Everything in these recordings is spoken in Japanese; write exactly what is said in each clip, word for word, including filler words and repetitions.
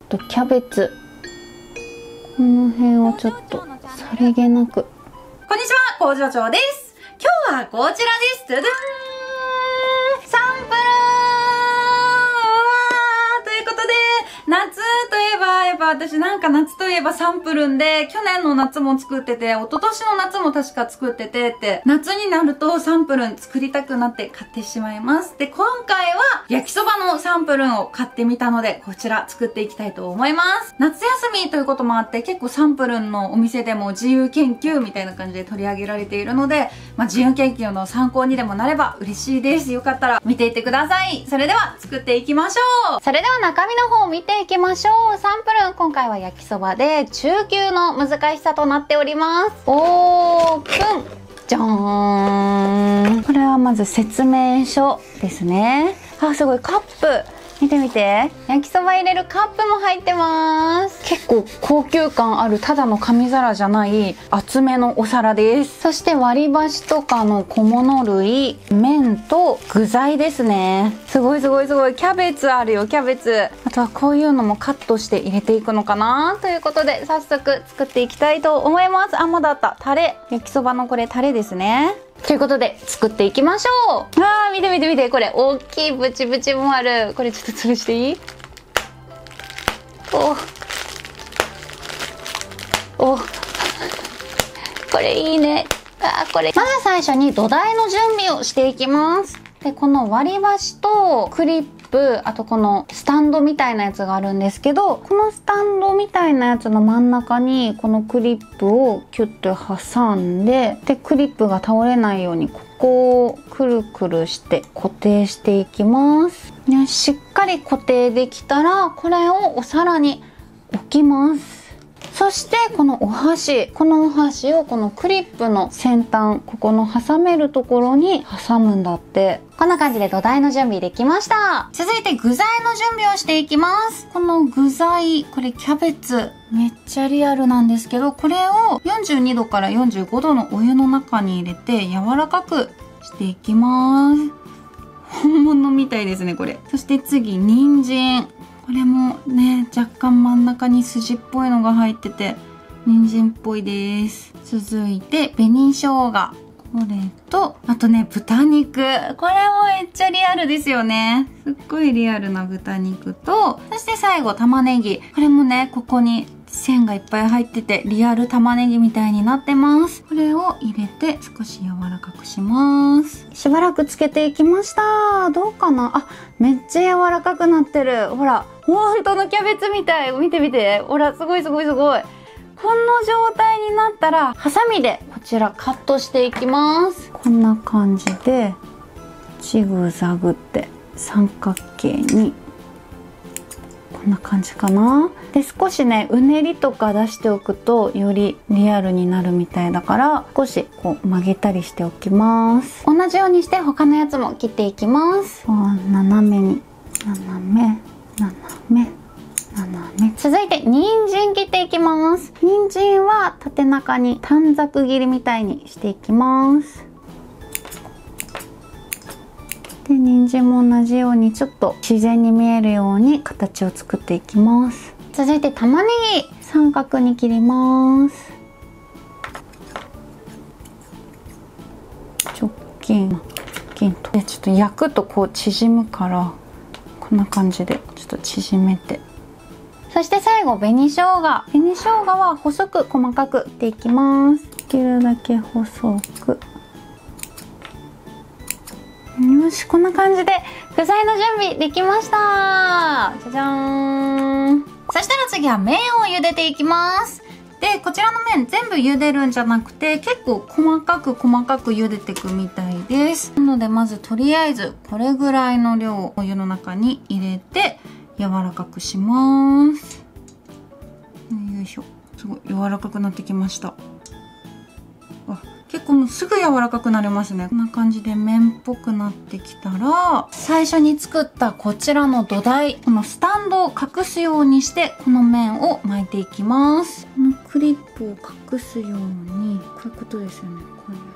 とキャベツ、この辺をちょっとさりげなく。 こんにちは、工場長です。今日はこちらです。ドゥドゥーン、サンプルーということで、夏といえば、やっぱ私なんか夏といえばサンプルンで、去年の夏も作ってて、一昨年の夏も確か作っててって、夏になるとサンプルン作りたくなって買ってしまいます。で、今回は焼きそばのサンプルンを買ってみたので、こちら作っていきたいと思います。夏休みということもあって、結構サンプルンのお店でも自由研究みたいな感じで取り上げられているので、まあ、自由研究の参考にでもなれば嬉しいです。よかったら見ていってください。それでは作っていきましょう。それでは中身の方を見ていきましょう。サンプルン、今回は焼きそばで中級の難しさとなっております。オープン。じゃーん。これはまず説明書ですね。あ、すごいカップ。見てみて。焼きそば入れるカップも入ってます。結構高級感ある、ただの紙皿じゃない厚めのお皿です。そして割り箸とかの小物類、麺と具材ですね。すごいすごいすごい。キャベツあるよ、キャベツ。あとはこういうのもカットして入れていくのかなということで、早速作っていきたいと思います。あ、まだあった。タレ。焼きそばのこれタレですね。ということで作っていきましょう。あー、見て見て見て、これ大きいブチブチもある。これちょっと潰していい？おおこれいいね。あー、これまず最初に土台の準備をしていきます。で、この割り箸とクリップ、あとこのスタンドみたいなやつがあるんですけど、このスタンドみたいなやつの真ん中にこのクリップをキュッと挟んで、でクリップが倒れないようにここをくるくるして固定していきます。ね、しっかり固定できたらこれをお皿に置きます。そしてこのお箸、このお箸をこのクリップの先端、ここの挟めるところに挟むんだって。こんな感じで土台の準備できました。続いて具材の準備をしていきます。この具材、これキャベツ、めっちゃリアルなんですけど、これをよんじゅうにどからよんじゅうごどのお湯の中に入れて柔らかくしていきます。本物みたいですね、これ。そして次、人参。これもね、若干真ん中に筋っぽいのが入ってて、人参っぽいです。続いて、紅生姜。これと、あとね、豚肉。これもめっちゃリアルですよね。すっごいリアルな豚肉と、そして最後、玉ねぎ。これもね、ここに線がいっぱい入ってて、リアル玉ねぎみたいになってます。これを入れて少し柔らかくします。しばらくつけていきました。どうかなあ、めっちゃ柔らかくなってる。ほら、本当のキャベツみたい。見て見て。ほら、すごいすごいすごい。この状態になったら、ハサミでこちらカットしていきます。こんな感じで、ジグザグって三角形に、こんな感じかな。で、少しね、うねりとか出しておくと、よりリアルになるみたいだから、少しこう曲げたりしておきます。同じようにして他のやつも切っていきます。こう斜めに、斜め、斜め。斜め。続いて人参切っていきます。人参は縦中に短冊切りみたいにしていきます。で、人参も同じようにちょっと自然に見えるように形を作っていきます。続いて玉ねぎ三角に切ります。直径直径とでちょっと焼くとこう縮むから、こんな感じでちょっと縮めて。そして最後、紅生姜。紅生姜は細く細かく切っていきます。できるだけ細く。よし、こんな感じで具材の準備できました。じゃじゃーん。そしたら次は麺を茹でていきます。で、こちらの麺全部茹でるんじゃなくて、結構細かく細かく茹でていくみたいです。なのでまずとりあえずこれぐらいの量をお湯の中に入れて、柔らかくします。よいしょ。すごい柔らかくなってきました。あ、結構もうすぐ柔らかくなりますね。こんな感じで麺っぽくなってきたら、最初に作ったこちらの土台、このスタンドを隠すようにしてこの麺を巻いていきます。このクリップを隠すように、こういうことですよね。こうやって。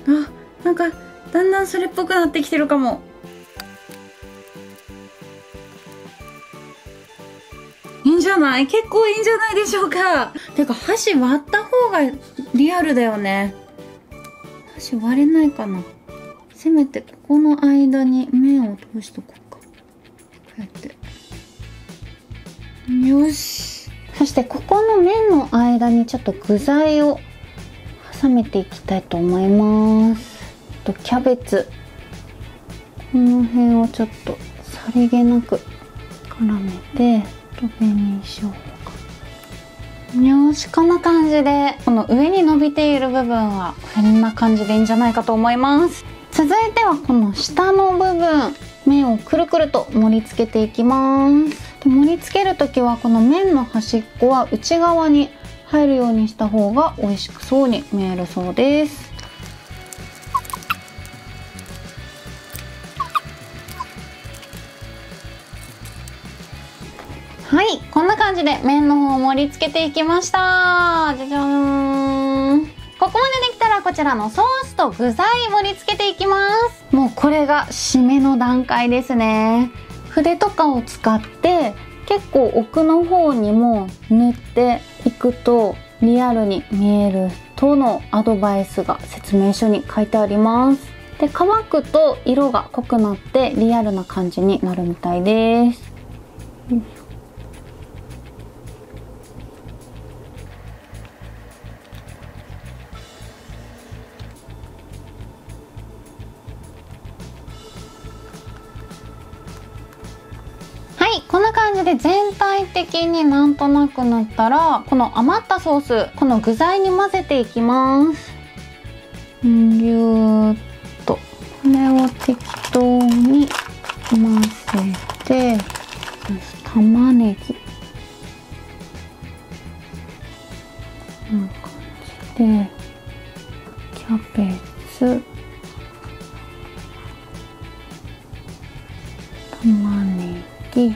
あ、なんかだんだんそれっぽくなってきてるかも。いいんじゃない？結構いいんじゃないでしょうか。てか箸割った方がリアルだよね。箸割れないかな。せめてここの間に麺を通しとこうか。こうやってよし。そしてここの麺の間にちょっと具材を挟めていきたいと思います。とキャベツ、この辺をちょっとさりげなく絡めて、と紅生姜。よし、こんな感じでこの上に伸びている部分はこんな感じでいいんじゃないかと思います。続いてはこの下の部分、麺をくるくると盛り付けていきます。で盛り付ける時はこの麺の端っこは内側に入るようにした方が美味しくそうに見えるそうです。はい、こんな感じで麺の方を盛り付けていきました。じゃじゃーん。ここまでできたらこちらのソースと具材盛り付けていきます。もうこれが締めの段階ですね。筆とかを使って結構奥の方にも塗っていくとリアルに見えるとのアドバイスが説明書に書いてあります。で、乾くと色が濃くなってリアルな感じになるみたいです。こんな感じで全体的になんとなくなったら、この余ったソース、この具材に混ぜていきます。ぎゅーっとこれを適当に混ぜて、玉ねぎこんな感じで、キャベツ、玉ねぎ、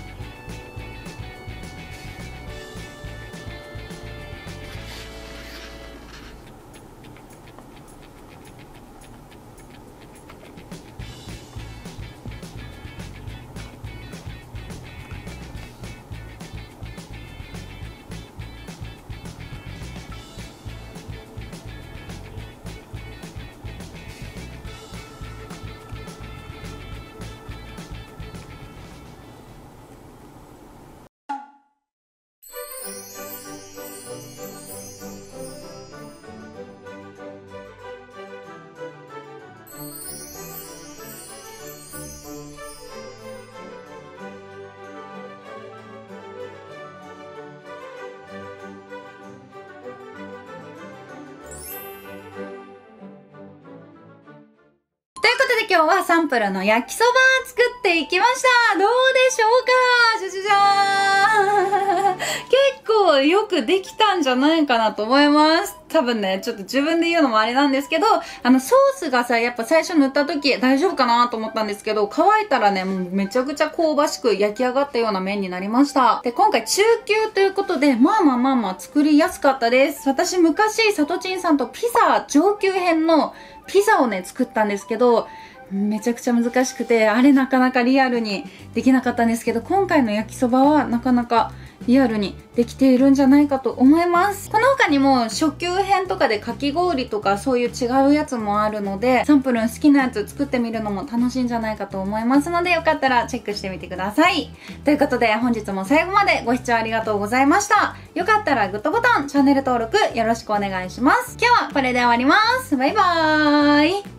ということで今日はサンプルの焼きそば作っていきました。どうでしょうか？じゃじゃじゃーん。結構よくできたんじゃないかなと思います。多分ね、ちょっと自分で言うのもあれなんですけど、あのソースがさ、やっぱ最初塗った時大丈夫かなと思ったんですけど、乾いたらね、もうめちゃくちゃ香ばしく焼き上がったような麺になりました。で、今回中級ということで、まあまあまあまあ作りやすかったです。私昔、さとちんさんとピザ上級編のピザをね、作ったんですけど、めちゃくちゃ難しくて、あれなかなかリアルにできなかったんですけど、今回の焼きそばはなかなかリアルにできているんじゃないかと思います。この他にも初級編とかでかき氷とかそういう違うやつもあるので、サンプル好きなやつ作ってみるのも楽しいんじゃないかと思いますので、よかったらチェックしてみてください。ということで本日も最後までご視聴ありがとうございました。よかったらグッドボタン、チャンネル登録よろしくお願いします。今日はこれで終わります。バイバーイ。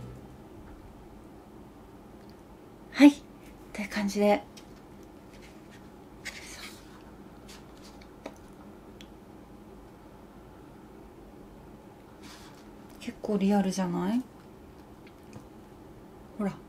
はい。という感じで。結構リアルじゃない？ほら。